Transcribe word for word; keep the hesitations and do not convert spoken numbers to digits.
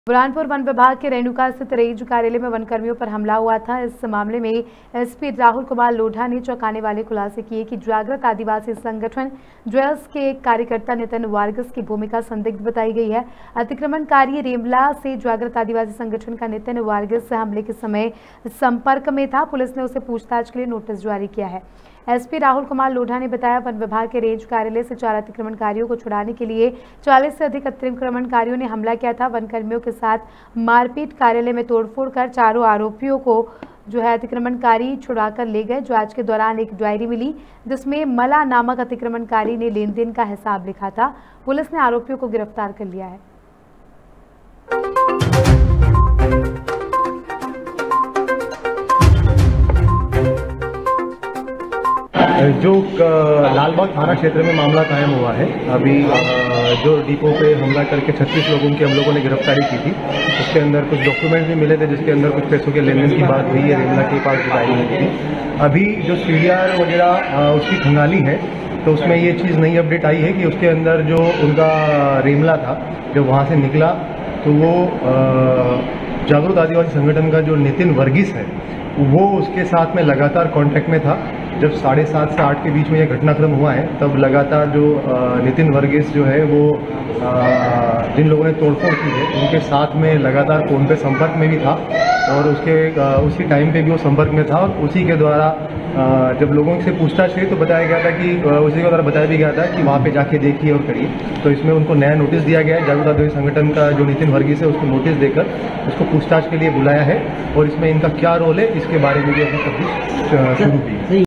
Burhanpur one विभाग के रेणुका स्थित रेंज कार्यालय में वन कर्मियों पर हमला हुआ था। इस मामले में एसपी राहुल कुमार लोढ़ा ने चौंकाने वाले खुलासे किए कि जागृत आदिवासी संगठन ज्वेल्स के एक कार्यकर्ता नितिन वार्गस की भूमिका संदिग्ध बताई गई है। अतिक्रमणकारी रेमला से जागृत आदिवासी संगठन का नितिन वार्गस से हमले के समय संपर्क में था। पुलिस ने उसे पूछताछ के लिए नोटिस जारी किया है। एसपी राहुल कुमार लोढ़ा ने बताया, वन विभाग के रेंज कार्यालय से चार अतिक्रमणकारियों को छुड़ाने के लिए चालीस से अधिक अतिक्रमणकारियों ने हमला किया था। वन कर्मियों के साथ मारपीट, कार्यालय में तोड़फोड़ कर चारों आरोपियों को जो है अतिक्रमणकारी छुड़ाकर ले गए। जांच के दौरान एक डायरी मिली जिसमें मला नामक अतिक्रमणकारी ने लेन देन का हिसाब लिखा था। पुलिस ने आरोपियों को गिरफ्तार कर लिया है। जो लालबाग थाना क्षेत्र में मामला कायम हुआ है, अभी जो डिपो पे हमला करके छत्तीस लोगों की हम लोगों ने गिरफ्तारी की थी। उसके अंदर कुछ डॉक्यूमेंट भी मिले थे जिसके अंदर कुछ पैसों के लेन देन की बात हुई है। रेमला के पास डायरी हुई थी। अभी जो सीडीआर वगैरह उसकी खंगाली है तो उसमें ये चीज़ नई अपडेट आई है कि उसके अंदर जो उनका रेमला था जब वहाँ से निकला तो वो जागरूक आदिवासी संगठन का जो नितिन वर्गीस है वो उसके साथ में लगातार कांटेक्ट में था। जब साढ़े सात से आठ के बीच में यह घटनाक्रम हुआ है तब लगातार जो नितिन वर्गीस जो है वो जिन लोगों ने तोड़फोड़ की है उनके साथ में लगातार फ़ोन पे संपर्क में भी था और उसके उसी टाइम पे भी वो संपर्क में था। और उसी के द्वारा जब लोगों से पूछताछ हुई तो बताया गया था कि उसी के द्वारा बताया भी गया था कि वहाँ पे जाके देखिए और करिए। तो इसमें उनको नया नोटिस दिया गया है। जागरूक आदिवासी संगठन का जो नितिन वर्गीस है उसको नोटिस देकर उसको पूछताछ के लिए बुलाया है और इसमें इनका क्या रोल है इसके बारे में भी अभी तक शुरू की है।